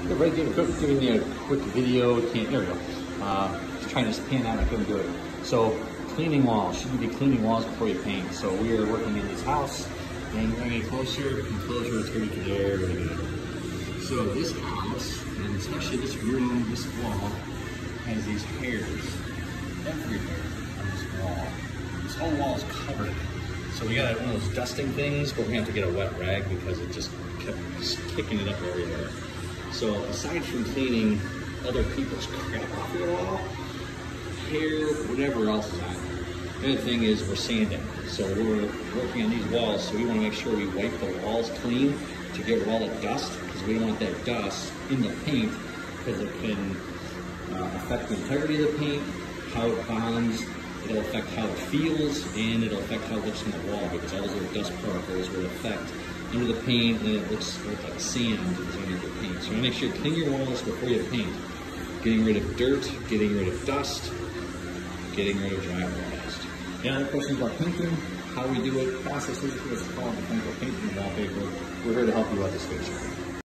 Yeah, right, giving you a quick video. There we go. Just trying to pan out, I couldn't do it. So, cleaning walls. Should you be cleaning walls before you paint? So we are working in this house, and we're going to get closer and closer until we can get everything. So this house, and especially this room, this wall, has these hairs everywhere on this wall. This whole wall is covered. So we got one of those dusting things, but we have to get a wet rag because it just kept kicking it up everywhere. So aside from cleaning other people's crap off your wall, hair, whatever else is on there. The other thing is we're sanding. So we're working on these walls, so we want to make sure we wipe the walls clean to get rid of all the dust, because we don't want that dust in the paint, because it can affect the integrity of the paint, how it bonds, it'll affect how it feels, and it'll affect how it looks on the wall, because all those little dust particles will affect under the paint, and it looks like sand is under the paint. So you want to make sure you clean your walls before you paint. Getting rid of dirt, getting rid of dust, getting rid of drywall dust. Any other questions about painting, how we do it, processes, give us a call and we'll paint and wallpaper. We're here to help you out this picture.